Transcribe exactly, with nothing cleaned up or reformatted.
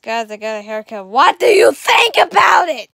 Guys, I got a haircut. What do you think about it?